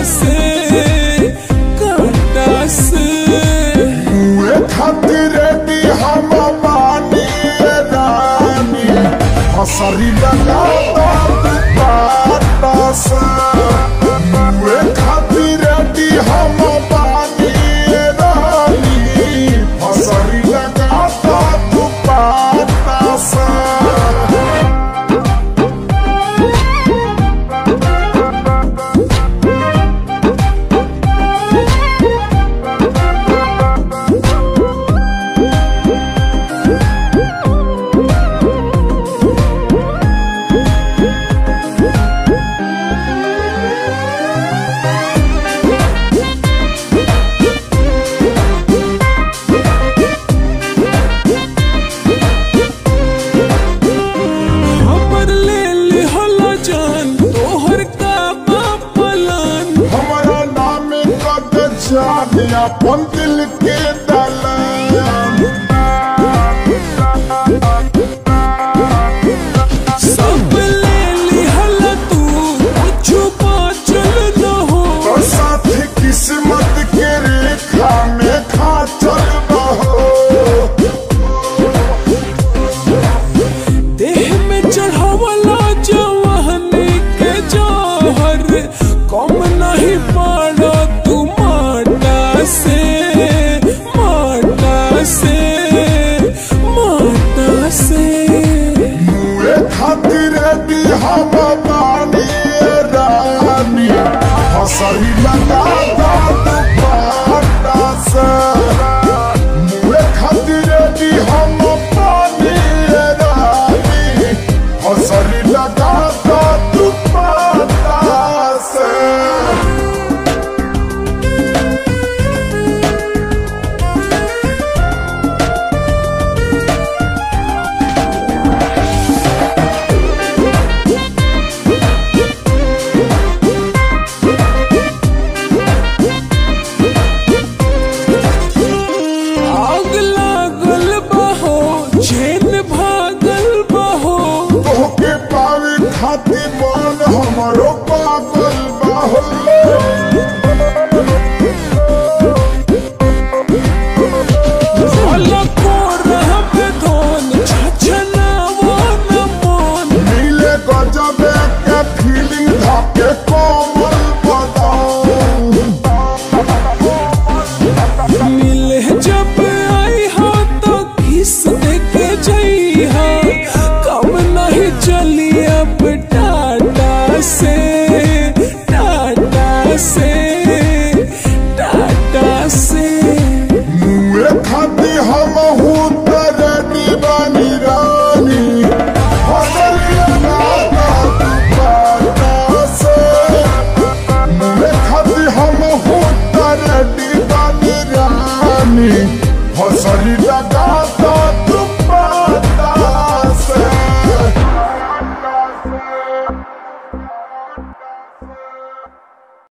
से काटा से मुए खातिर भी हम बानी रानी हसरी लगा काटा से मुए खातिर भी हम बानी रानी हसरी लगा काटा से अपन दिल के दलान सब ले लिहला तू कुछ बाचल न हो तो साथ किस्मत के रेखा में खा चल बहो देह में चढ़ावला जवानी के जौहर कम नहीं पड़ा तू माटा से मुए खातिर भी हम बानी रानी हसरी लगा काटा से मुए खातिर भी हम बानी रानी हसरी लगा काटा से तोहके पावे खातिर मन हमरो पागल बाहो मिले गजब के फीलिंग धाके कोमल बदाओ मिले जब आई हो तो किस देके जई हो कम नहीं चली अब टाटा से मुए खाती हम हूँ तरनी बानी रानी हसरी लगा काटा से मुए खाती हम हूँ तरनी बानी रानी हसरी लगा